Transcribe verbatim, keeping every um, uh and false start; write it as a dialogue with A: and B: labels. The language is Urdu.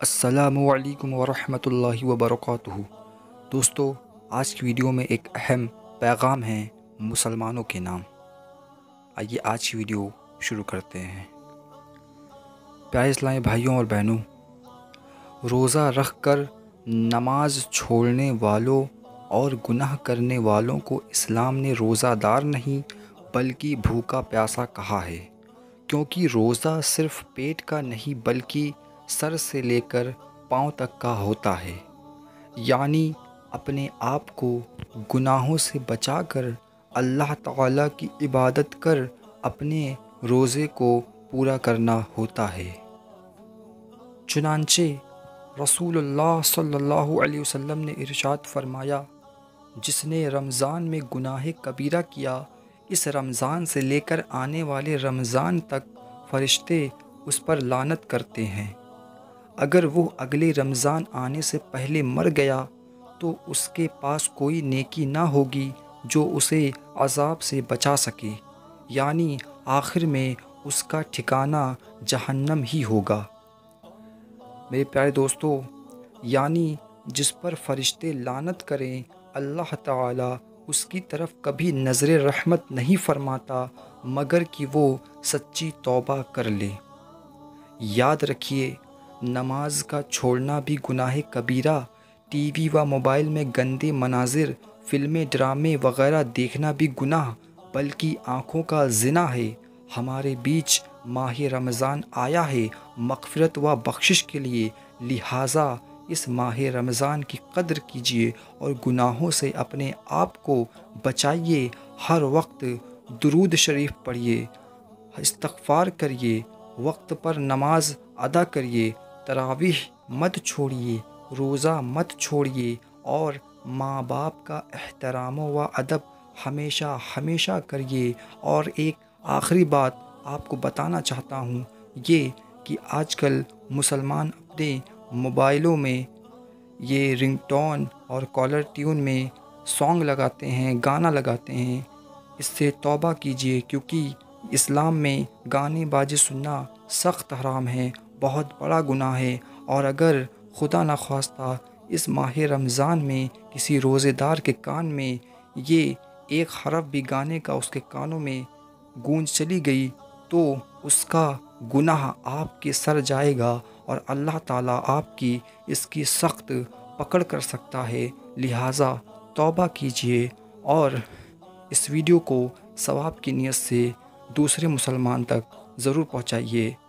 A: السلام علیکم ورحمۃ اللہ وبرکاتہ۔ دوستو، آج کی ویڈیو میں ایک اہم پیغام ہے مسلمانوں کے نام۔ آئیے آج کی ویڈیو شروع کرتے ہیں۔ پیارے اسلامی بھائیوں اور بہنوں، روزہ رکھ کر نماز چھوڑنے والوں اور گناہ کرنے والوں کو اسلام نے روزہ دار نہیں بلکہ بھوکا پیاسا کہا ہے، کیونکہ روزہ صرف پیٹ کا نہیں بلکہ سر سے لے کر پاؤں تک کا ہوتا ہے، یعنی اپنے آپ کو گناہوں سے بچا کر اللہ تعالیٰ کی عبادت کر اپنے روزے کو پورا کرنا ہوتا ہے۔ چنانچہ رسول اللہ صلی اللہ علیہ وسلم نے ارشاد فرمایا، جس نے رمضان میں گناہ کبیرہ کیا، اس رمضان سے لے کر آنے والے رمضان تک فرشتے اس پر لعنت کرتے ہیں۔ اگر وہ اگلے رمضان آنے سے پہلے مر گیا تو اس کے پاس کوئی نیکی نہ ہوگی جو اسے عذاب سے بچا سکے، یعنی آخر میں اس کا ٹھکانہ جہنم ہی ہوگا۔ میرے پیارے دوستو، یعنی جس پر فرشتے لعنت کریں، اللہ تعالیٰ اس کی طرف کبھی نظر رحمت نہیں فرماتا مگر کہ وہ سچی توبہ کر لے۔ یاد رکھیے، نماز کا چھوڑنا بھی گناہ کبیرہ، ٹی وی و موبائل میں گندے مناظر، فلمیں، ڈرامے وغیرہ دیکھنا بھی گناہ بلکہ آنکھوں کا زنا ہے۔ ہمارے بیچ ماہ رمضان آیا ہے مغفرت و بخشش کے لیے، لہٰذا اس ماہ رمضان کی قدر کیجیے اور گناہوں سے اپنے آپ کو بچائیے۔ ہر وقت درود شریف پڑھیے، استغفار کریے، وقت پر نماز ادا کریے، تراویح مت چھوڑیے، روزہ مت چھوڑیے اور ماں باپ کا احترام و ادب ہمیشہ ہمیشہ کریے۔ اور ایک آخری بات آپ کو بتانا چاہتا ہوں، یہ کہ آج کل مسلمان اپنے موبائلوں میں یہ رنگ ٹون اور کالر ٹیون میں سانگ لگاتے ہیں، گانا لگاتے ہیں۔ اس سے توبہ کیجیے، کیونکہ اسلام میں گانے باجے سننا سخت حرام ہے، بہت بڑا گناہ ہے۔ اور اگر خدا نخواستہ اس ماہ رمضان میں کسی روزے دار کے کان میں یہ ایک حرف بھی گانے کا اس کے کانوں میں گونج چلی گئی تو اس کا گناہ آپ کے سر جائے گا اور اللہ تعالیٰ آپ کی اس کی سخت پکڑ کر سکتا ہے۔ لہٰذا توبہ کیجیے اور اس ویڈیو کو ثواب کی نیت سے دوسرے مسلمان تک ضرور پہنچائیے۔